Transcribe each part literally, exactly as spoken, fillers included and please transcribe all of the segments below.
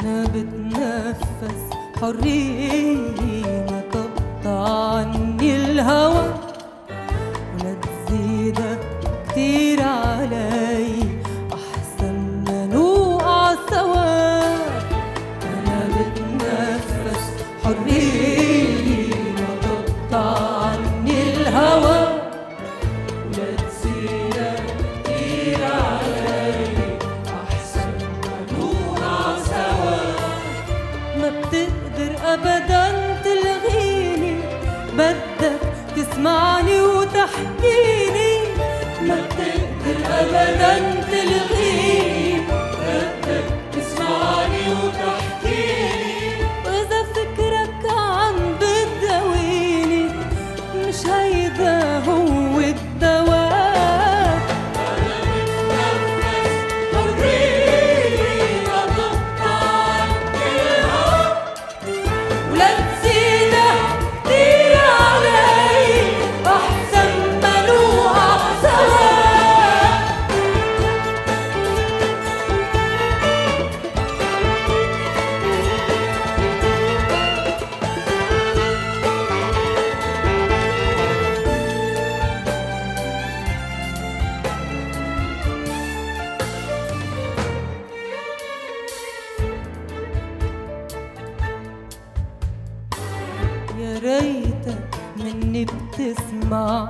أنا بتنفس حرية، ما تقطع عني الهوى ولا تزيدك كتير علي، أحسن ما نوقع سوا. أنا بتنفس حرية، ما تقطع عني الهوى ولا تزيدك كتير علي، أحسن ما نوقع سوا. ما بتقدر أبداً تلغيني، بدك تسمعني وتحكيني. ما بتقدر أبداً تلغيني، بدك تسمعني وتحكيني. وإذا فكرك عم بتداويني، مش هيدا هو الدواء. أنا بتنفس حرية، ما تقطع عني الهوى ولا تزيدك كتير علي، أحسن ما نوقع سوا. يا ريتك مني بتسمع،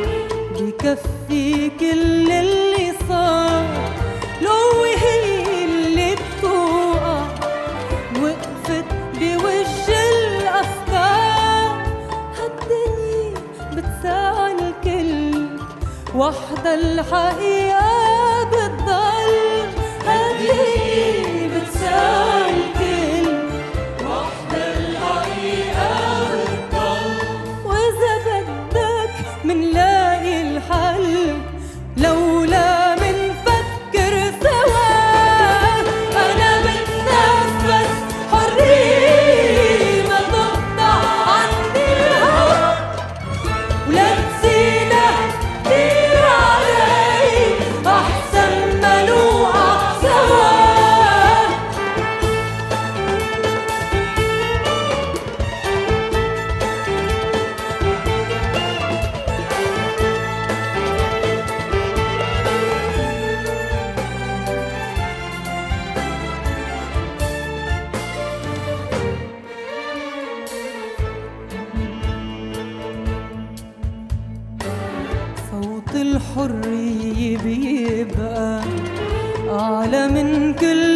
بكفي كل اللي صار. لو هي اللي بتوقع وقفت بوجه الأفكار، هالدنيا بتساوي الكل، وحدة الحقيقة بتضل. هالدنيا بتساوي الكل، وحدة الحقيقة بتضل. وإذا بدك منلاقي الحل، لولا منفكر سوا. أنا بتنفس حرية، ما تقطع عني الهوى ولا تزيدك كتير علي، أحسن ما نوقع سوا. صوت الحرية بيبقى أعلى من كل